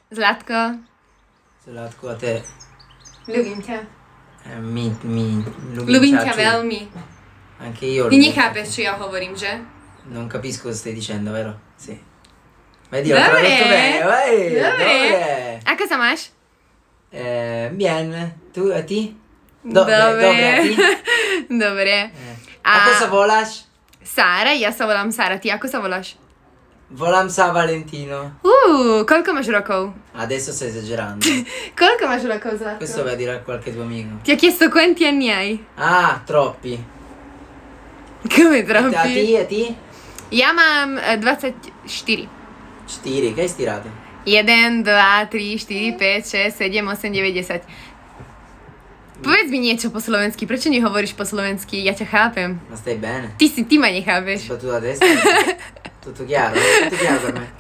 Zlatko. Zlatko, a te? Ľubím ťa. Ľubím ťa veľmi. Anche io. Ty nechápeš, čo ja hovorím, že? Non capisco cosa stai dicendo, vero? Sì. Vedi, ho tradotto bene, vai! Dobre. Ako sa máš? Bien. Tu, a ti? Dobre. A ti? Dobre. A cosa voláš? Sára, ja sa volám Sára. Ty ako sa voláš? Volám sa Valentino. Koľko máš rokov? Adesso stai esagerando. Koľko máš rokov, Zlatko? Questo vai a dire a qualche tuo amico. Ti ho chiesto quanti anni hai? Ah, troppi. Come A troppi? ti? Ja mám 24. Stiri, che hai stirato? 1, 2, 3, 4, 5, 6, 7, 8, 9, 10. Povedz mi niečo po slovensky. Prečo nehovoríš po slovensky? Ja ťa chápem. Ma stai bene? Ty ma nechápeš. Sbattuto a testa? Tutto chiaro? Tutto chiaro per me?